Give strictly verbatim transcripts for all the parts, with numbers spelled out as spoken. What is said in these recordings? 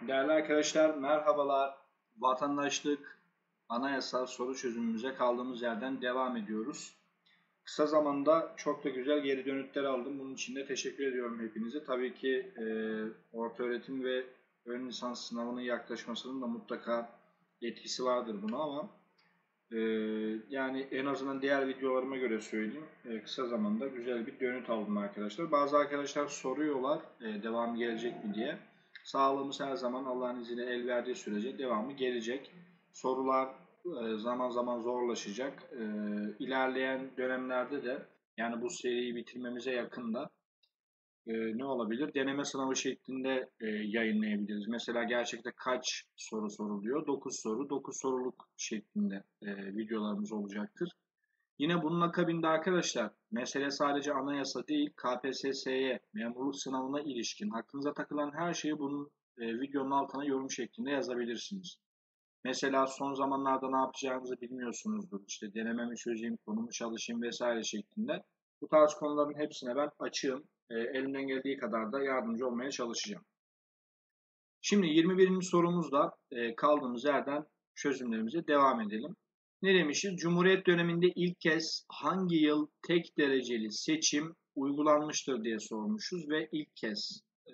Değerli arkadaşlar, merhabalar. Vatandaşlık, anayasa soru çözümümüze kaldığımız yerden devam ediyoruz. Kısa zamanda çok da güzel geri dönütler aldım. Bunun için de teşekkür ediyorum hepinize. Tabii ki e, ortaöğretim ve ön lisans sınavının yaklaşmasının da mutlaka etkisi vardır buna ama e, yani en azından diğer videolarıma göre söyleyeyim. E, kısa zamanda güzel bir dönüt aldım arkadaşlar. Bazı arkadaşlar soruyorlar e, devamı gelecek mi diye. Sağlığımız her zaman Allah'ın izniyle el verdiği sürece devamı gelecek. Sorular e, zaman zaman zorlaşacak. E, ilerleyen dönemlerde de yani bu seriyi bitirmemize yakında e, ne olabilir? Deneme sınavı şeklinde e, yayınlayabiliriz. Mesela gerçekte kaç soru soruluyor? dokuz soru, dokuz soruluk şeklinde e, videolarımız olacaktır. Yine bunun akabinde arkadaşlar mesele sadece anayasa değil K P S S'ye memurluk sınavına ilişkin aklınıza takılan her şeyi bunun e, videonun altına yorum şeklinde yazabilirsiniz. Mesela son zamanlarda ne yapacağınızı bilmiyorsunuzdur. İşte denememi çözeyim, konumu çalışayım vesaire şeklinde. Bu tarz konuların hepsine ben açığım. E, elimden geldiği kadar da yardımcı olmaya çalışacağım. Şimdi yirmi birinci sorumuzda e, kaldığımız yerden çözümlerimize devam edelim. Ne demişiz? Cumhuriyet döneminde ilk kez hangi yıl tek dereceli seçim uygulanmıştır diye sormuşuz ve ilk kez e,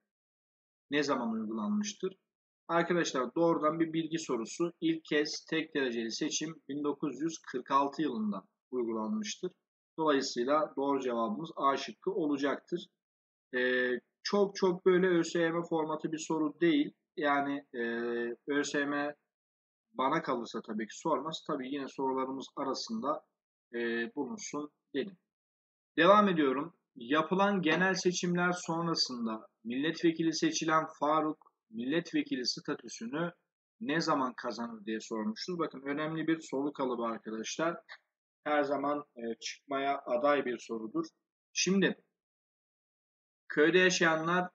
ne zaman uygulanmıştır? Arkadaşlar doğrudan bir bilgi sorusu. İlk kez tek dereceli seçim bin dokuz yüz kırk altı yılında uygulanmıştır. Dolayısıyla doğru cevabımız A şıkkı olacaktır. Ee, çok çok böyle ÖSYM formatı bir soru değil. Yani e, ÖSYM bana kalırsa tabii ki sormaz. Tabii yine sorularımız arasında e, bulunsun dedim. Devam ediyorum. Yapılan genel seçimler sonrasında milletvekili seçilen Faruk milletvekili statüsünü ne zaman kazanır diye sormuştur. Bakın önemli bir soru kalıbı arkadaşlar. Her zaman e, çıkmaya aday bir sorudur. Şimdi köyde yaşayanlar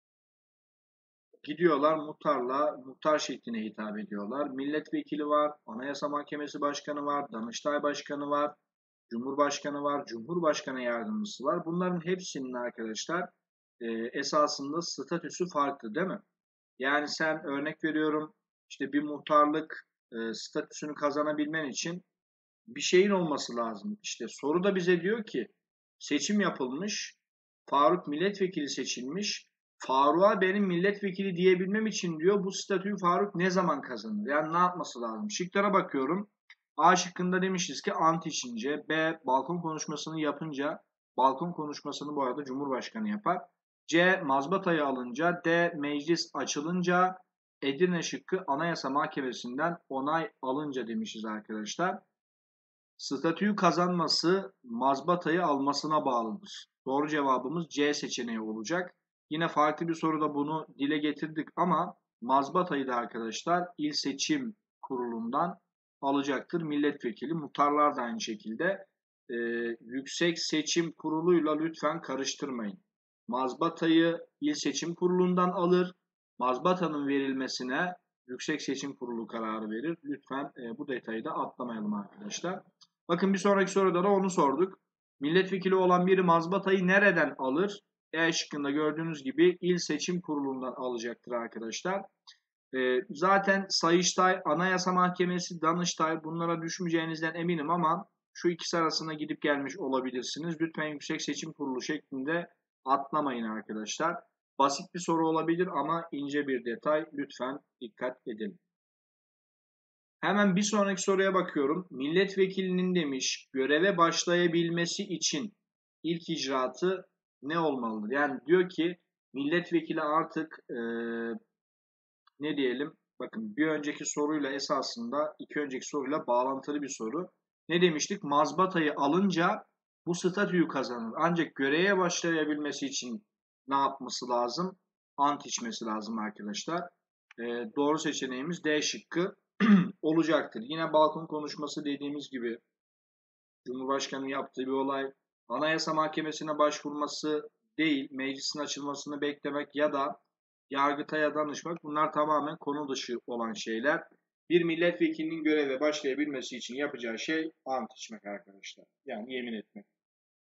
gidiyorlar muhtarla, muhtar şekline hitap ediyorlar. Milletvekili var, Anayasa Mahkemesi Başkanı var, Danıştay Başkanı var, Cumhurbaşkanı var, Cumhurbaşkanı Yardımcısı var. Bunların hepsinin arkadaşlar e, esasında statüsü farklı değil mi? Yani sen örnek veriyorum işte bir muhtarlık e, statüsünü kazanabilmen için bir şeyin olması lazım. İşte soru da bize diyor ki seçim yapılmış, Faruk milletvekili seçilmiş. Faruk'a benim milletvekili diyebilmem için diyor bu statüyü Faruk ne zaman kazanır? Yani ne yapması lazım? Şıklara bakıyorum. A şıkkında demişiz ki ant içince, B balkon konuşmasını yapınca, balkon konuşmasını bu arada Cumhurbaşkanı yapar. C mazbatayı alınca, D meclis açılınca, Edirne şıkkı Anayasa Mahkemesi'nden onay alınca demişiz arkadaşlar. Statüyü kazanması mazbatayı almasına bağlıdır. Doğru cevabımız C seçeneği olacak. Yine farklı bir soruda bunu dile getirdik ama mazbatayı da arkadaşlar İl Seçim Kurulu'ndan alacaktır. Milletvekili, muhtarlar da aynı şekilde. Ee, Yüksek Seçim Kurulu'yla lütfen karıştırmayın. Mazbatayı İl Seçim Kurulu'ndan alır. Mazbatanın verilmesine Yüksek Seçim Kurulu kararı verir. Lütfen e, bu detayı da atlamayalım arkadaşlar. Bakın bir sonraki soruda da onu sorduk. Milletvekili olan biri mazbatayı nereden alır? E şıkkında gördüğünüz gibi İl Seçim Kurulu'ndan alacaktır arkadaşlar. E, zaten Sayıştay, Anayasa Mahkemesi, Danıştay bunlara düşmeyeceğinizden eminim ama şu ikisi arasında gidip gelmiş olabilirsiniz. Lütfen Yüksek Seçim Kurulu şeklinde atlamayın arkadaşlar. Basit bir soru olabilir ama ince bir detay. Lütfen dikkat edin. Hemen bir sonraki soruya bakıyorum. Milletvekilinin demiş göreve başlayabilmesi için ilk icraatı ne olmalıdır? Yani diyor ki milletvekili artık e, ne diyelim? Bakın bir önceki soruyla esasında iki önceki soruyla bağlantılı bir soru. Ne demiştik? Mazbatayı alınca bu statüyü kazanır. Ancak göreve başlayabilmesi için ne yapması lazım? Ant içmesi lazım arkadaşlar. E, doğru seçeneğimiz D şıkkı olacaktır. Yine balkon konuşması dediğimiz gibi Cumhurbaşkanı yaptığı bir olay Anayasa Mahkemesi'ne başvurması değil, meclisin açılmasını beklemek ya da Yargıtay'a danışmak bunlar tamamen konu dışı olan şeyler. Bir milletvekilinin göreve başlayabilmesi için yapacağı şey ant içmek arkadaşlar. Yani yemin etmek.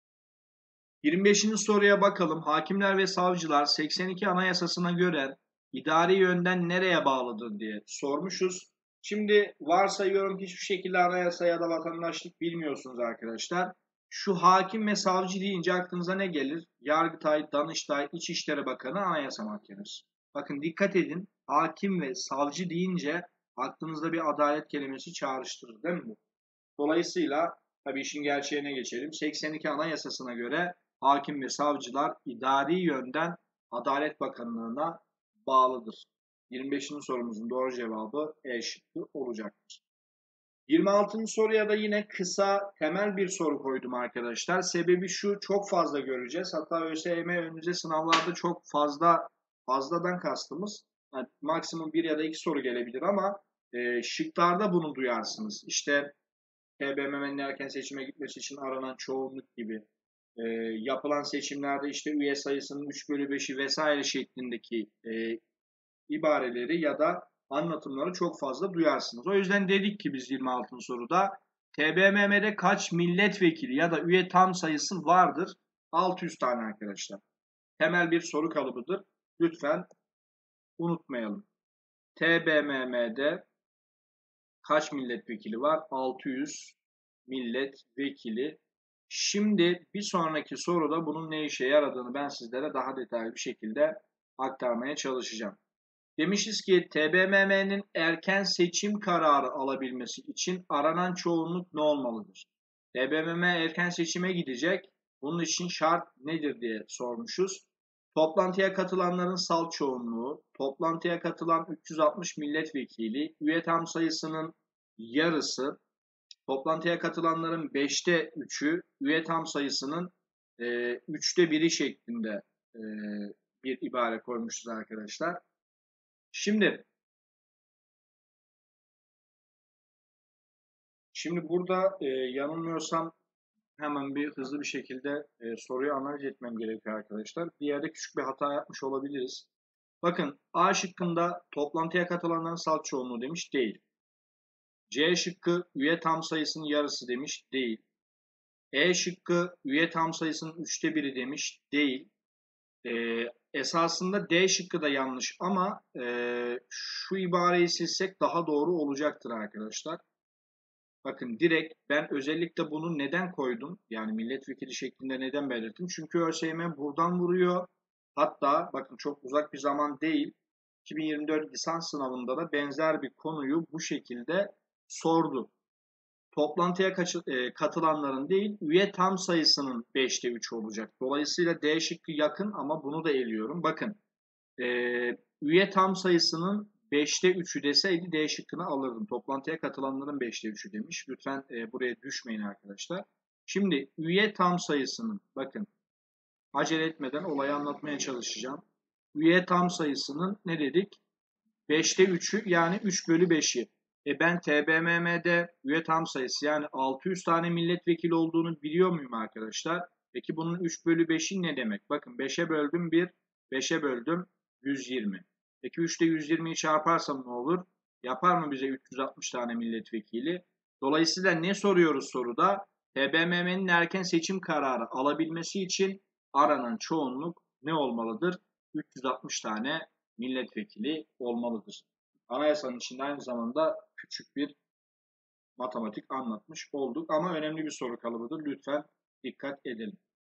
yirmi beşinci soruya bakalım. Hakimler ve savcılar seksen iki Anayasası'na göre idari yönden nereye bağlıdır diye sormuşuz. Şimdi varsayıyorum hiçbir şekilde anayasa ya da vatandaşlık bilmiyorsunuz arkadaşlar. Şu hakim ve savcı deyince aklınıza ne gelir? Yargıtay, Danıştay, İçişleri Bakanı, Anayasa Mahkemesi. Bakın dikkat edin, hakim ve savcı deyince aklınızda bir adalet kelimesi çağrıştırır değil mi bu? Dolayısıyla tabii işin gerçeğine geçelim. seksen iki Anayasası'na göre hakim ve savcılar idari yönden Adalet Bakanlığı'na bağlıdır. yirmi beşinci sorumuzun doğru cevabı E şıkkı olacaktır. yirmi altıncı soruya da yine kısa, temel bir soru koydum arkadaşlar. Sebebi şu, çok fazla göreceğiz. Hatta ÖSYM önümüzde sınavlarda çok fazla, fazladan kastımız yani maksimum bir ya da iki soru gelebilir ama e, şıklarda bunu duyarsınız. İşte T B M M'nin erken seçime gitmesi için aranan çoğunluk gibi e, yapılan seçimlerde işte üye sayısının üç bölü beşi vesaire şeklindeki e, ibareleri ya da anlatımları çok fazla duyarsınız. O yüzden dedik ki biz yirmi altıncı soruda T B M M'de kaç milletvekili ya da üye tam sayısı vardır? altı yüz tane arkadaşlar. Temel bir soru kalıbıdır. Lütfen unutmayalım. T B M M'de kaç milletvekili var? altı yüz milletvekili. Şimdi bir sonraki soruda bunun ne işe yaradığını ben sizlere daha detaylı bir şekilde aktarmaya çalışacağım. Demişiz ki T B M M'nin erken seçim kararı alabilmesi için aranan çoğunluk ne olmalıdır? T B M M erken seçime gidecek. Bunun için şart nedir diye sormuşuz. Toplantıya katılanların salt çoğunluğu, toplantıya katılan üç yüz altmış milletvekili, üye tam sayısının yarısı, toplantıya katılanların beşte üçü, üye tam sayısının e, üçte biri şeklinde e, bir ibare koymuşuz arkadaşlar. Şimdi şimdi burada e, yanılmıyorsam hemen bir hızlı bir şekilde e, soruyu analiz etmem gerekiyor arkadaşlar. Bir yerde küçük bir hata yapmış olabiliriz. Bakın A şıkkında toplantıya katılanların salt çoğunluğu demiş, değil. C şıkkı üye tam sayısının yarısı demiş, değil. E şıkkı üye tam sayısının üçte biri demiş, değil. E, esasında D şıkkı da yanlış ama e, şu ibareyi silsek daha doğru olacaktır arkadaşlar. Bakın direkt ben özellikle bunu neden koydum? Yani milletvekili şeklinde neden belirttim? Çünkü ÖSYM buradan vuruyor. Hatta bakın çok uzak bir zaman değil. iki bin yirmi dört lisans sınavında da benzer bir konuyu bu şekilde sordu. Toplantıya katılanların değil, üye tam sayısının beşte üç olacak. Dolayısıyla D şıkkı yakın ama bunu da eliyorum. Bakın e, üye tam sayısının beşte üçü deseydi D şıkkını alırdım. Toplantıya katılanların beşte üçü demiş. Lütfen e, buraya düşmeyin arkadaşlar. Şimdi üye tam sayısının, bakın acele etmeden olayı anlatmaya çalışacağım. Üye tam sayısının ne dedik? beşte üçü yani üç bölü beşi. E ben T B M M'de üye tam sayısı yani altı yüz tane milletvekili olduğunu biliyor muyum arkadaşlar? Peki bunun üç bölü beşi ne demek? Bakın beşe böldüm bir, beşe böldüm yüz yirmi. Peki üçte yüz yirmiyi çarparsam ne olur? Yapar mı bize üç yüz altmış tane milletvekili? Dolayısıyla ne soruyoruz soruda? T B M M'nin erken seçim kararı alabilmesi için aranan çoğunluk ne olmalıdır? üç yüz altmış tane milletvekili olmalıdır. Anayasanın içinde aynı zamanda küçük bir matematik anlatmış olduk ama önemli bir soru kalıbıdır. Lütfen dikkat edelim.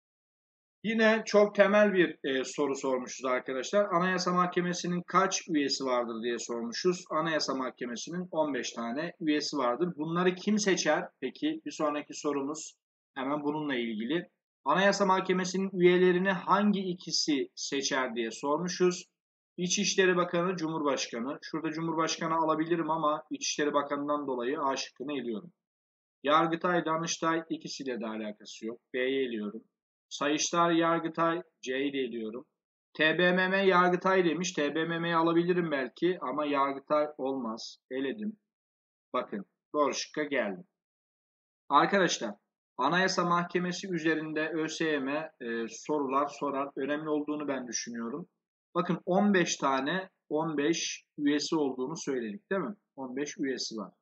Yine çok temel bir e, soru sormuşuz arkadaşlar. Anayasa Mahkemesi'nin kaç üyesi vardır diye sormuşuz. Anayasa Mahkemesi'nin on beş tane üyesi vardır. Bunları kim seçer? Peki bir sonraki sorumuz hemen bununla ilgili. Anayasa Mahkemesi'nin üyelerini hangi ikisi seçer diye sormuşuz. İçişleri Bakanı, Cumhurbaşkanı. Şurada Cumhurbaşkanı alabilirim ama İçişleri Bakanı'ndan dolayı A şıkkını eliyorum. Yargıtay, Danıştay ikisiyle de alakası yok. B'yi eliyorum. Sayıştay, Yargıtay, C'yi de eliyorum. T B M M Yargıtay demiş. T B M M'yi alabilirim belki ama Yargıtay olmaz. Eledim. Bakın doğru şıkka geldim. Arkadaşlar Anayasa Mahkemesi üzerinde ÖSYM e, sorular sorar. Önemli olduğunu ben düşünüyorum. Bakın on beş tane on beş üyesi olduğunu söyledik değil mi? on beş üyesi var.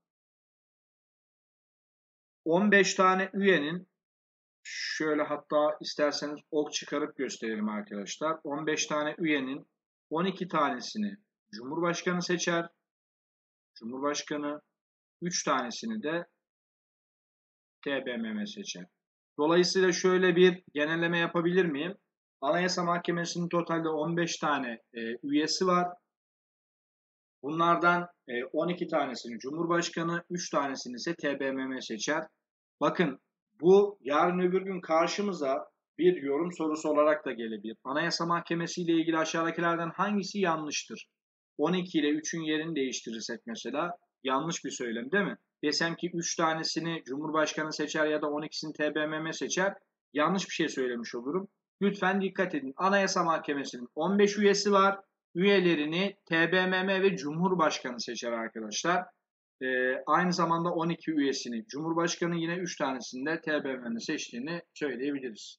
on beş tane üyenin şöyle hatta isterseniz ok çıkarıp gösterelim arkadaşlar. on beş tane üyenin on iki tanesini Cumhurbaşkanı seçer. Cumhurbaşkanı üç tanesini de T B M M seçer. Dolayısıyla şöyle bir genelleme yapabilir miyim? Anayasa Mahkemesi'nin totalde on beş tane e, üyesi var. Bunlardan e, on iki tanesini Cumhurbaşkanı, üç tanesini ise T B M M seçer. Bakın bu yarın öbür gün karşımıza bir yorum sorusu olarak da gelebilir. Anayasa Mahkemesi ile ilgili aşağıdakilerden hangisi yanlıştır? on iki ile üçün yerini değiştirirsek mesela yanlış bir söylem değil mi? Desem ki üç tanesini Cumhurbaşkanı seçer ya da on ikisini T B M M seçer, yanlış bir şey söylemiş olurum. Lütfen dikkat edin. Anayasa Mahkemesi'nin on beş üyesi var. Üyelerini T B M M ve Cumhurbaşkanı seçer arkadaşlar. Ee, aynı zamanda on iki üyesini Cumhurbaşkanı, yine üç tanesini de T B M M seçtiğini söyleyebiliriz.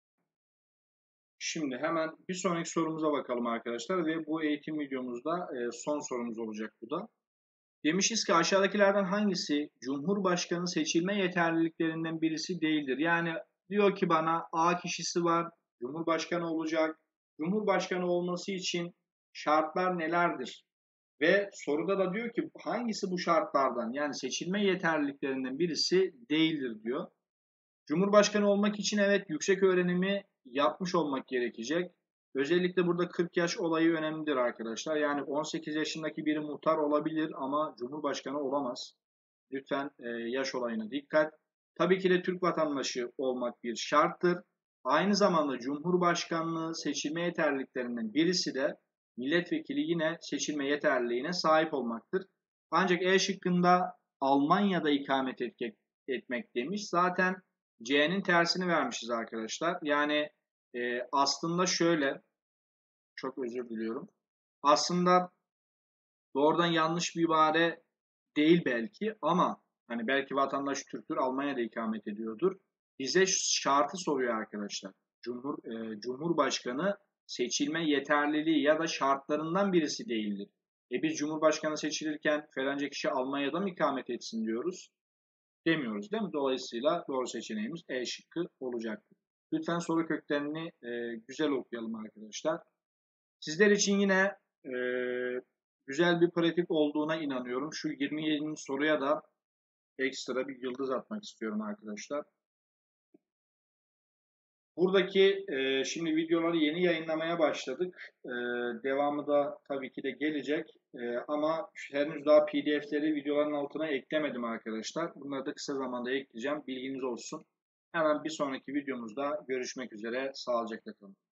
Şimdi hemen bir sonraki sorumuza bakalım arkadaşlar ve bu eğitim videomuzda e, son sorumuz olacak bu da. Demişiz ki aşağıdakilerden hangisi Cumhurbaşkanı seçilme yeterliliklerinden birisi değildir? Yani diyor ki bana A kişisi var, Cumhurbaşkanı olacak. Cumhurbaşkanı olması için şartlar nelerdir? Ve soruda da diyor ki hangisi bu şartlardan, yani seçilme yeterliliklerinden birisi değildir diyor. Cumhurbaşkanı olmak için evet yüksek öğrenimi yapmış olmak gerekecek. Özellikle burada kırk yaş olayı önemlidir arkadaşlar. Yani on sekiz yaşındaki biri muhtar olabilir ama Cumhurbaşkanı olamaz. Lütfen e, yaş olayına dikkat. Tabii ki de Türk vatandaşı olmak bir şarttır. Aynı zamanda Cumhurbaşkanlığı seçilme yeterliliklerinden birisi de milletvekili yine seçilme yeterliliğine sahip olmaktır. Ancak E şıkkında Almanya'da ikamet etmek demiş. Zaten C'nin tersini vermişiz arkadaşlar. Yani e, aslında şöyle, çok özür diliyorum. Aslında doğrudan yanlış bir ibare değil belki ama hani belki vatandaş Türktür, Almanya'da ikamet ediyordur. Bize şartı soruyor arkadaşlar. Cumhur e, Cumhurbaşkanı seçilme yeterliliği ya da şartlarından birisi değildir. E biz Cumhurbaşkanı seçilirken falanca kişi Almanya'da mı ikamet etsin diyoruz? Demiyoruz değil mi? Dolayısıyla doğru seçeneğimiz E şıkkı olacaktır. Lütfen soru köklerini e, güzel okuyalım arkadaşlar. Sizler için yine e, güzel bir pratik olduğuna inanıyorum. Şu yirmi yedinci soruya da ekstra bir yıldız atmak istiyorum arkadaşlar. Buradaki e, şimdi videoları yeni yayınlamaya başladık. E, devamı da tabii ki de gelecek. E, ama henüz daha P D F'leri videoların altına eklemedim arkadaşlar. Bunları da kısa zamanda ekleyeceğim. Bilginiz olsun. Hemen bir sonraki videomuzda görüşmek üzere. Sağlıcakla kalın.